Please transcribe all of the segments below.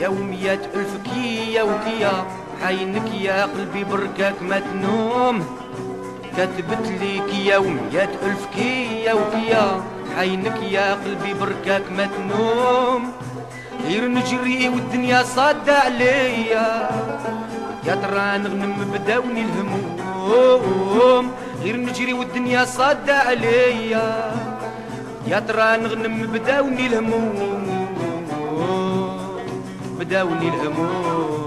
يا ومية ألف كيا وكيا عينك يا قلبي بركاك ما تنوم كتبت ليك يا ومية ألف كيا وكيا عينك يا قلبي بركاك ما تنوم غير نجري والدنيا صادة عليا يا ترى نغنم بداوني الهموم غير نجري والدنيا صادة عليا يا ترى نغنم بداوني الهموم بداوني الهموم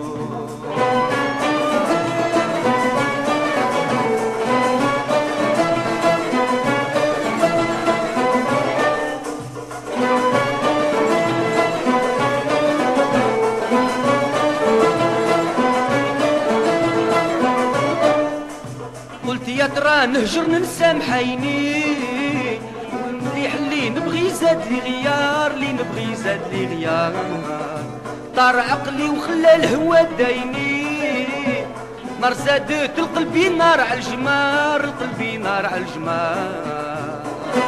قلت يا ترى نهجر ننسى محيني والمليح اللي نبغي زاد لي غيار اللي نبغي زاد لي غيار طار عقلي وخلى الهوى دايني نار زادت القلبي نار على الجمار القلبي نار على الجمار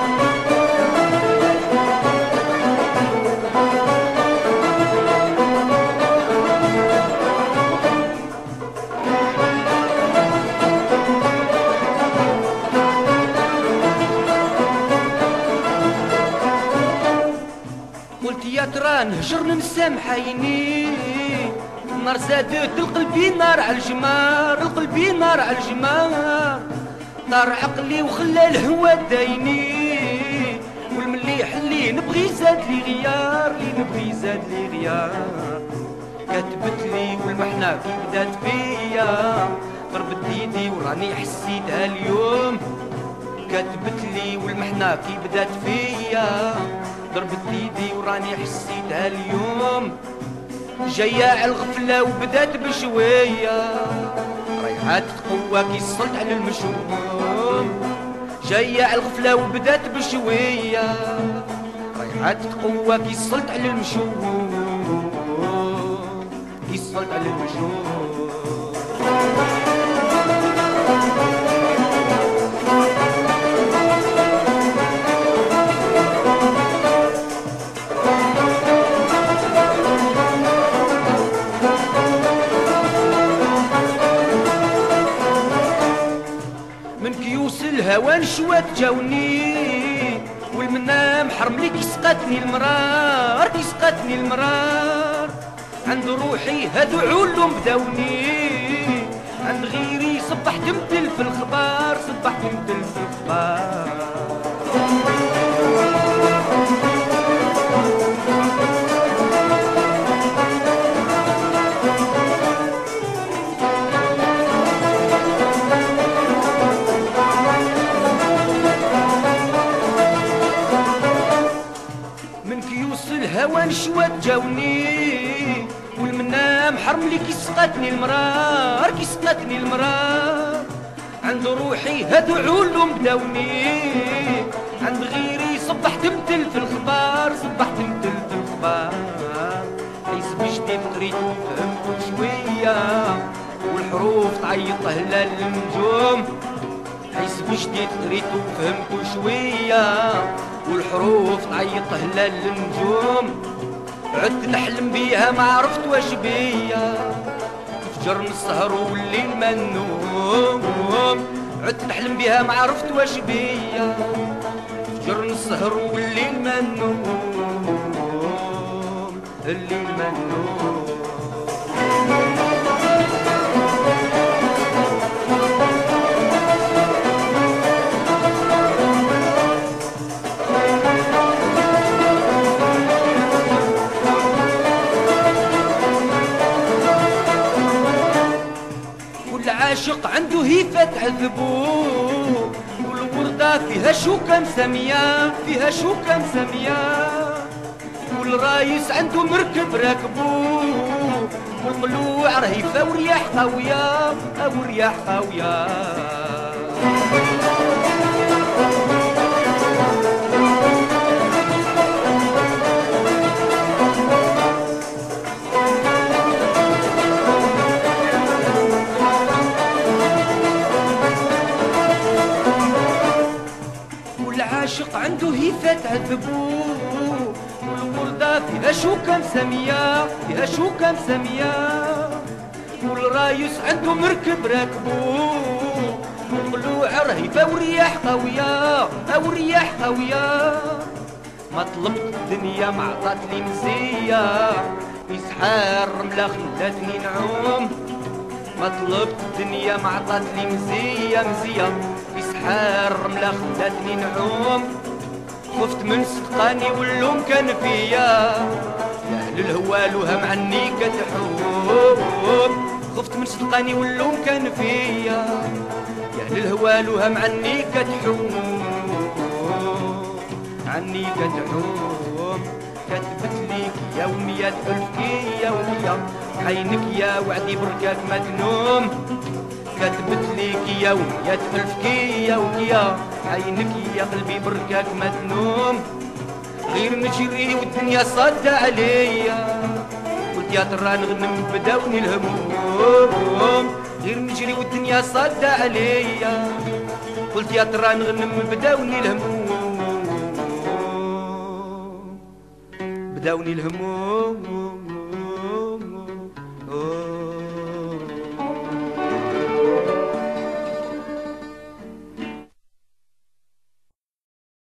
قلت يا ترى نهجر ننسى محيني نار زادت القلبي نار على الجمار القلبي نار على الجمار طار عقلي وخلى الهوى دايني والمليح اللي نبغي زاد لي غيار اللي نبغي زاد لي غيار كتبت لي والمحنة كي بدات فيا ضربت ايدي وراني حسيتها اليوم كتبت لي والمحنة كي بدات فيا ضربت ايدي وراني حسيتها اليوم جاية على الغفلة وبدات بشوية ريحات قوة كي صلت على المشوم جاية على الغفلة وبدات بشوية ريحات قوة كي صلت على المشوم كي صلت على المشوم الهوى نشوات جاوني والمنام حرم لي كي سقاتني المرار كي سقاتني المرار عند روحي هادو علوم بداوني عند غيري صبحت متل في الخبار صبحت متل في الخبار الهوى نشوات جاوني والمنام حرم لي كي سقاتني المرار كي سقاتني المرار عند روحي هادو علوم بداوني عند غيري صبحت متل في الخبار صبحت متل في الخبار حسب جديد قريت فهمت شوية والحروف تعيط هلال النجوم حسب جديد قريت وفهمت شوية والحروف تعيط هلال النجوم عدت نحلم بيها ما عرفت واش بيا تفجر من السهر والليل ما النوم عدت نحلم بيها ما عرفت واش بيا تفجر من السهر والليل ما النوم الليل ما النوم عاشق عنده هيفة تعذبو والوردة فيها شوكة مسمية فيها شوكة مسمية والرايس عنده مركب راكبو والقلوع رهيفة ورياح قوية ورياح قوية العاشق عنده هيفة تعذبو والوردة فيها شوكة مسامية فيها شوكة مسامية والرايس عنده مركب راكبو وطلوع رهيفة ورياح قوية أو رياح قوية ما طلبت الدنيا ما عطات لي مزية يسحار رملة خلاتني نعوم ما طلبت الدنيا ما عطات لي مزية يسحار رملة خلاتني نعوم خفت من صدقاني واللوم كان فيا يا اهل الهوال وهم عني كتحوم خفت من صدقاني واللوم كان فيا يا اهل الهوال وهم عني كتحوم عني كتحوم كتبت ليك يا ومية ألف يا ويا عينك يا وعدي بركاك ما تنوم كتبت ليك يا ومية ألف يا ويا عينك يا قلبي بركاك ما تنوم غير نجري والدنيا صادة عليا قلت يا ترى نغنم بداوني الهموم غير نجري والدنيا صادة عليا قلت يا ترى نغنم بداوني الهموم بداوني الهموم